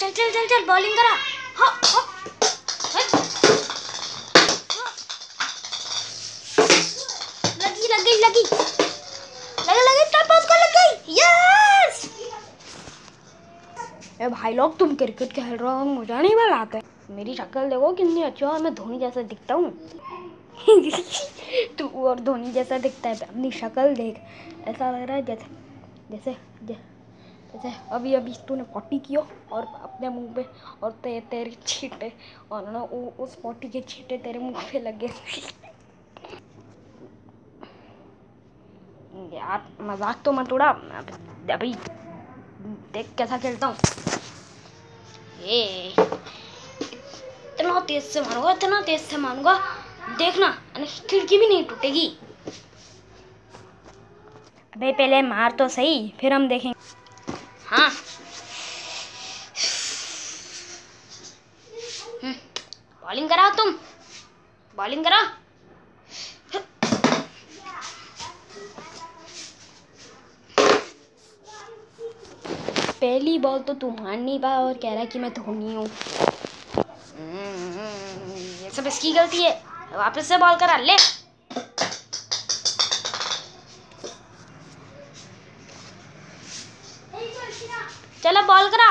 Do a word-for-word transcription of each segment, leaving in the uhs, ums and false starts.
चल चल चल चल बॉलिंग करा। हाँ हाँ लगी लगी लगी लगी लगी टप उसको लग गई। यस ए भाई लोग, तुम क्रिकेट खेल रहे हो, मुझे नहीं बुलाते। मेरी शक्ल देखो कितनी अच्छी है, मैं धोनी जैसा दिखता हूँ। तू और धोनी जैसा दिखता है, अपनी शक्ल देख, ऐसा लग रहा है जैसे जैसे जैसे अभी अभी तूने पॉटी किया और अपने मुंह पे, और ते, तेरे छींटे और ना उस पॉटी के छींटे तेरे मुंह पे लगे। यार मजाक तो मत उड़ा, अभी देख कैसा खेलता हूँ। ये इतना तेज से मारूंगा, इतना तेज से मारूंगा, देखना खिड़की भी नहीं टूटेगी। अबे पहले मार तो सही, फिर हम देखेंगे। हाँ बॉलिंग कराओ, तुम बॉलिंग कराओ। पहली बॉल तो तू मार नहीं पाया और कह रहा है कि मैं धोनी हूँ। ये सब इसकी गलती है, वापस से बॉल करा ले। चलो बॉल करा।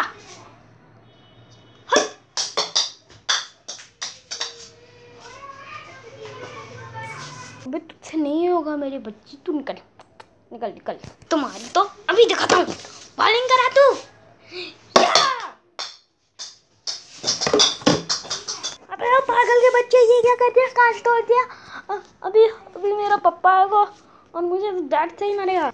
अबे तुझसे नहीं होगा मेरी बच्ची, तू निकल निकल निकल। तुम्हारी तो अभी दिखाता हूँ, बॉलिंग करा तू। अबे पागल के बच्चे, ये क्या कर दिया, कांच तोड़ दिया। अभी अभी मेरा पप्पा आएगा और मुझे डांट से ही मारेगा।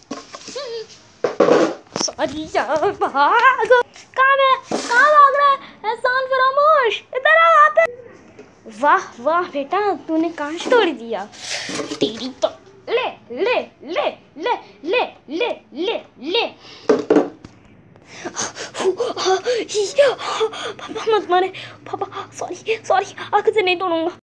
सॉरी यार, भाग। कहाँ है, कहाँ भाग रहा है? एहसान फरामोश, इधर आ वहाँ पे। वाह वाह बेटा, तूने कांच तोड़ दिया। तेरी तो ले ले ले ले ले ले ले ले। पापा मत मारे, पापा सॉरी सॉरी, आंख से नहीं तोड़ूंगा।